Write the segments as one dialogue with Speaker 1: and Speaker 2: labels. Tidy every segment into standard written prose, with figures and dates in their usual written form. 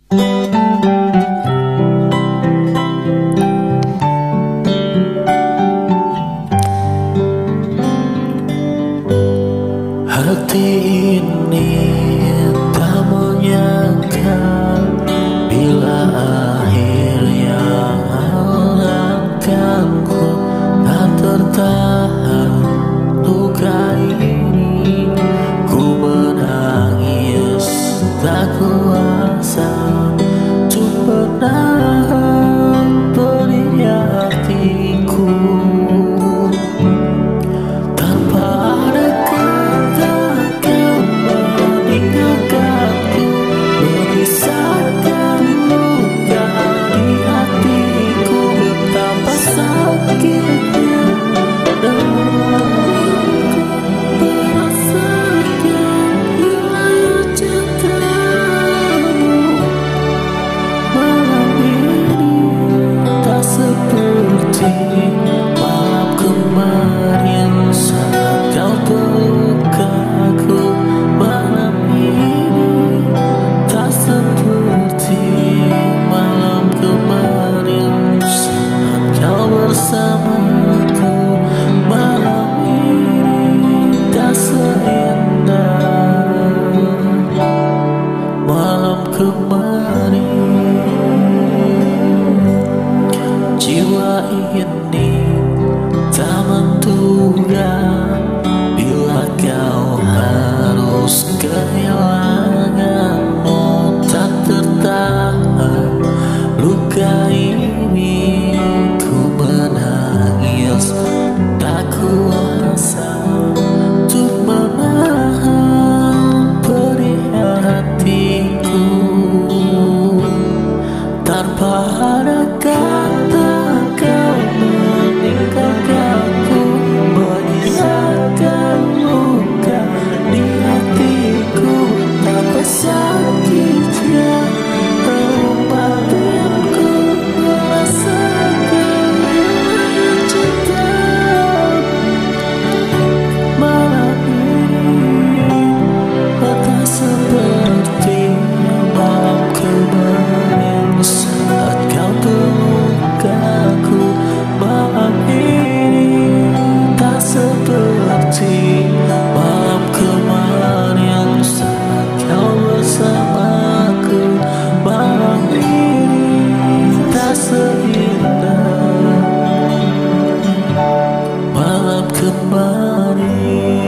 Speaker 1: Hati ini tak menyangka bila akhirnya akan ku tak tertahan luka ini. Ku menangis tak kuasa untuk menahan pedihnya hatiku. Jiwa ini tak menduga bila kau harus kehilanganmu. Tak tertahan luka ini, ku menangis tak kuasa untuk menahan perih hatiku. Tanpa ada kata kau meninggalkanku, menyisakan luka di hatiku. Betapa sakitnya batinku merasakan cinta. Malam ini tak seperti malam kemarin saat kau peluk aku. Malam ini tak seperti malam kemarin saat kau bersamaku. Malam ini tak seindah malam kemarin.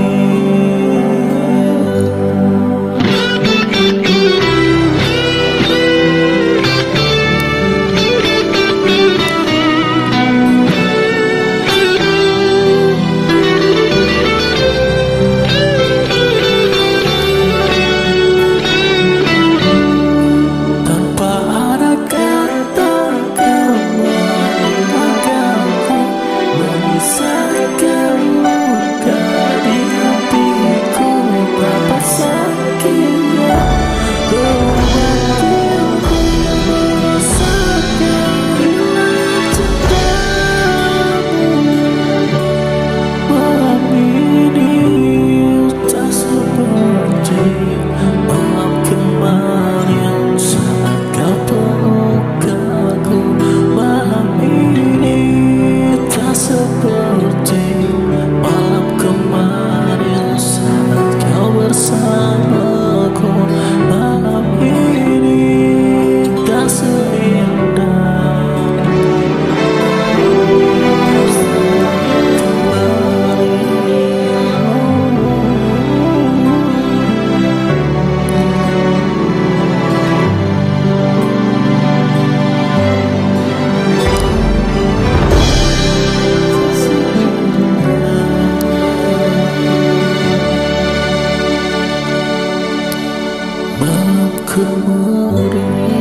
Speaker 1: Malam kemarin.